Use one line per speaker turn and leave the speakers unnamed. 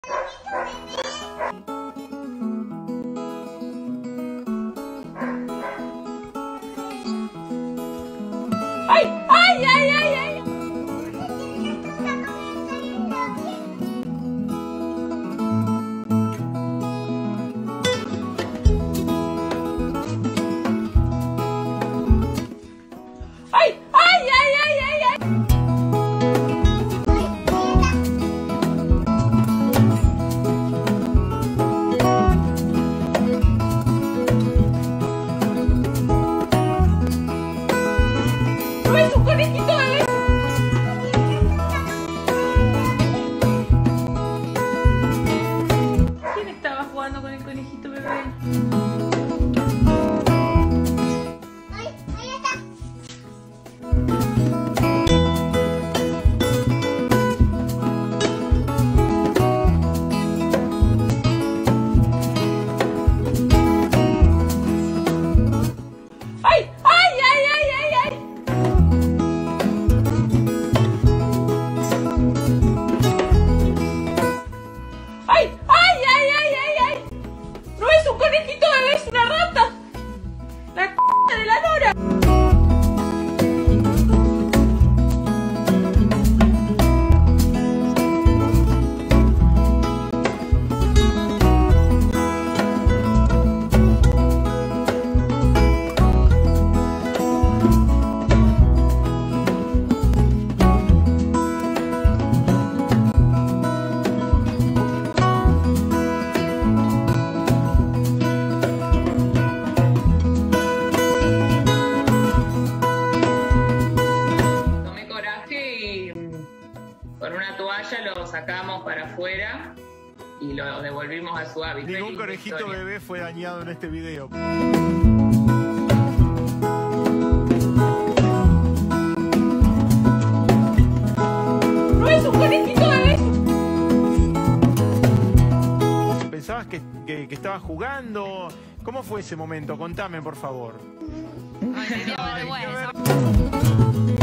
¡Ay! ¡Ay, ay, ay, ay! ¡Ay! ¡Ay, ay, ay, ay, ay! ¡No es un conejito bebé! ¿Quién estaba jugando con el conejito bebé? ¡Ay! ¡Ay, ay, ay, ay, ay! ¡Ay! ¡Ay, ay, ay, ay, ay! ¡No es un conejito bebé, es una rata! ¡La c*** de la Nora! Tomé coraje y con una toalla lo sacamos para afuera y lo devolvimos a su hábitat.
Ningún conejito bebé fue dañado en este video.
¡No es un conejito bebé!
¿Pensabas que estabas jugando? ¿Cómo fue ese momento? Contame, por favor.
Ay, me dio vergüenza.